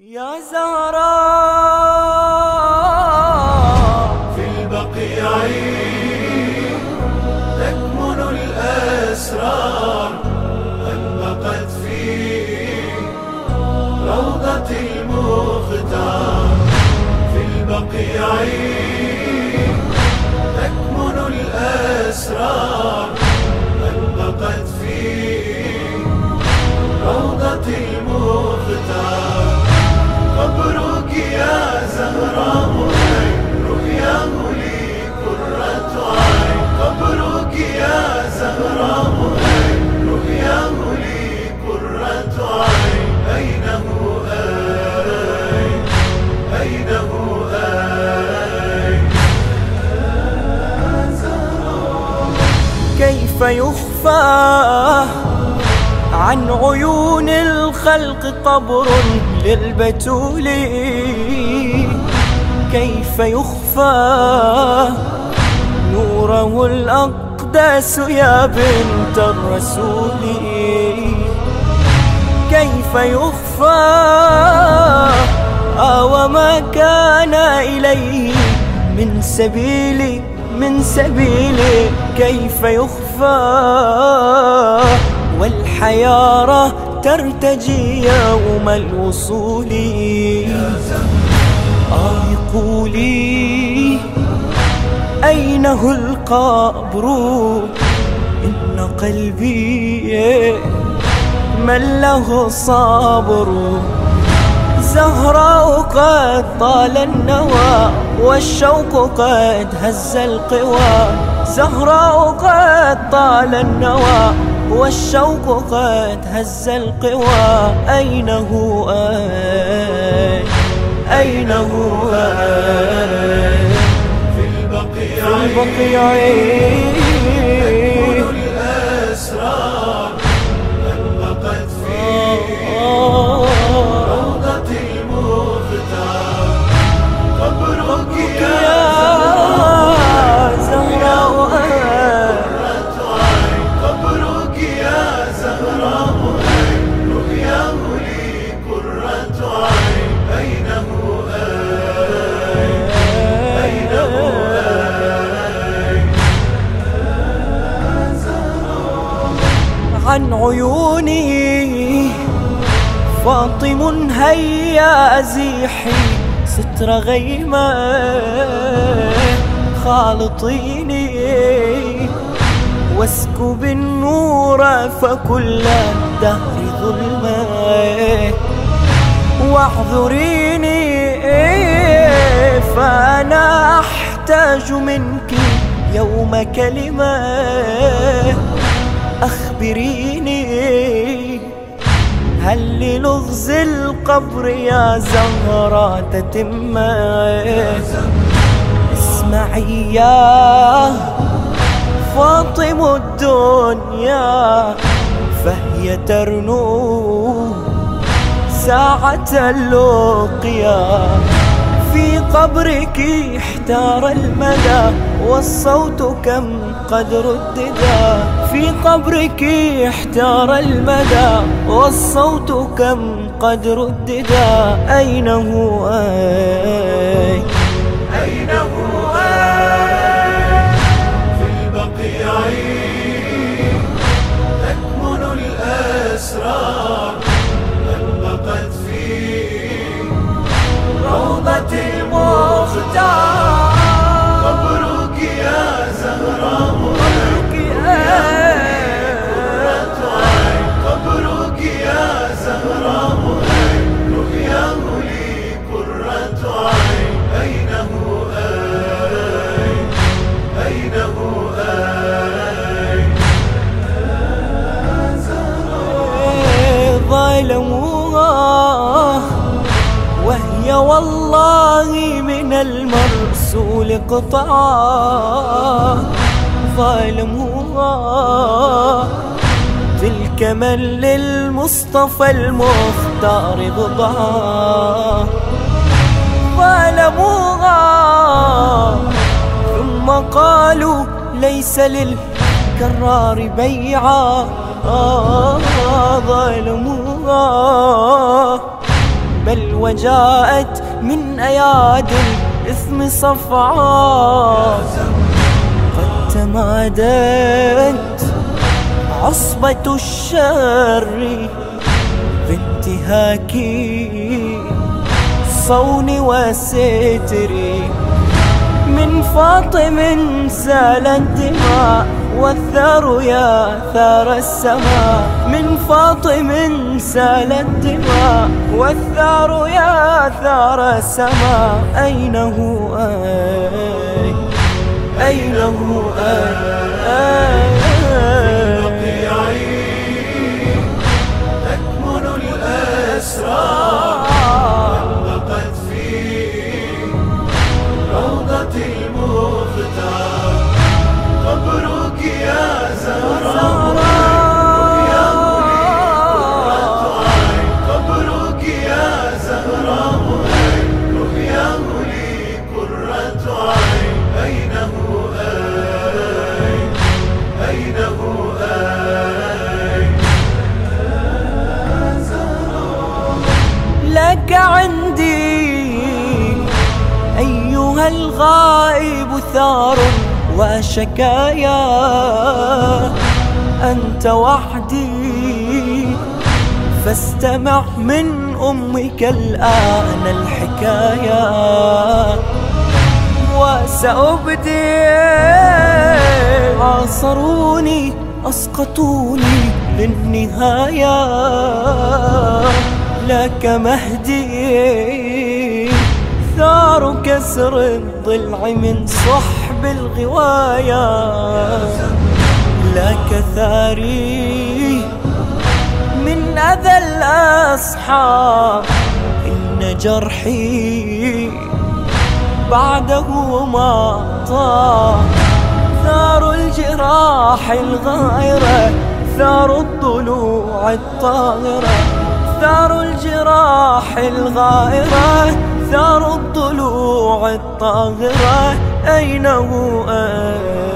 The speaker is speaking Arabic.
يا زهراء في البقيع تكمن الأسرار، أنبقت في روضة المختار. في البقيع تكمن الأسرار، أنبقت في روضة المختار. قبرك يا زهراء رؤياه لي قرة عين. قبرك يا زهراء رؤياه لي قرة عين. أين هو أين هو كيف يخفى عن عيون الخلق قبر للبتول؟ كيف يخفى نوره الأقدس يا بنت الرسول؟ كيف يخفى وما كان إليه من سبيل كيف يخفى والحيارى ترتجي يوم الوصول؟ قولي أين هو القبر؟ إن قلبي من له صبر. زهراء قد طال النوى والشوق قد هز القوى. زهراء قد طال النوى والشوق قد هز القوى. أين هو أين هو في البقيع تكمن الأسرار، أنبقت في روضة المختار. قبرك يا زهراء قرة عين. قبرك يا زهراء رؤياه لي قرة عين. أين هو أين هو عن عيوني فاطم هيا أزيحي ستر غيمة خالطيني واسكب النور فكل الدهر ظلمة. واعذريني فأنا أحتاج منك يوم كلمة. أخبريني هل للغز القبر يا زهراء تتم؟ اسمعي يا فاطم الدنيا فهي ترنو ساعة اللقيا. في قبرك احتار المدى والصوت كم قد رددا. في قبرك احتار المدى والصوت كم قد رددا. أين هو أين هو في البقيع تكمن الأسرار، أنبقت في روضة المختار. قبرك يا زهراء قرة عين. قبرك يا زهراء رؤياه لي قرة عين. أين هو أين هو ظلموها وهي والله من المرسول قطعا. ظلموها تلك من للمصطفى المختار بضعا. ظلموها ثم قالوا ليس للكرار بيعا. ظلموها بل وجاءت من أيادي الإثم صفعاء. قد تمادت عصبة الشر بانتهاك الصون والستر. من فاطم سالت الدماء والثار يا ثار السماء. من فاطم سالت الدماء والثار يا ثار السماء. أين هو أين هو تكمن الأسرار علقت في روضة المختار. قبرك يا زهراء قبرك يا زهراء رؤياه لي قرة عين. أين هو أين هو لك عندي أيها الغائب ثار وشكايا. أنت وحدي فاستمع من أمك الآن الحكاية. وسأبدي عاصروني أسقطوني للنهاية. لك مهدي ثار كسر الضلع من صحب الغواية. لك ثاري من أذى الأصحاب. إن جرحي بعده ما طاب. ثار الجراح الغائرة ثار الضلوع الطاهرة. ثار الجراح الغائرة ثار الضلوع الطاهرة. أين هو